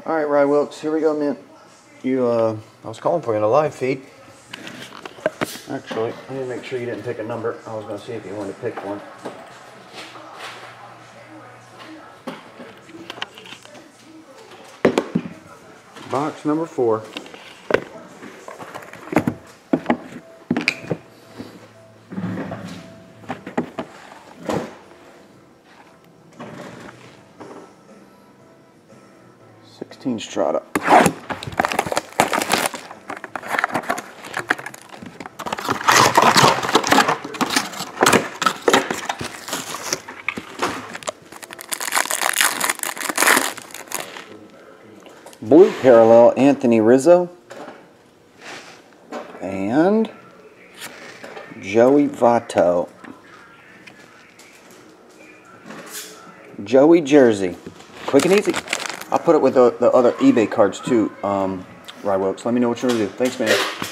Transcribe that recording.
Alright, RyeWilkes, here we go, man. I was calling for you in a live feed. Actually, I need to make sure you didn't pick a number. I was going to see if you wanted to pick one. Box number 4. Strata. Blue parallel Anthony Rizzo and Joey Votto. Joey Jersey. Quick and easy. I'll put it with the other eBay cards too, RyeWilkes. Let me know what you're going to do. Thanks, man.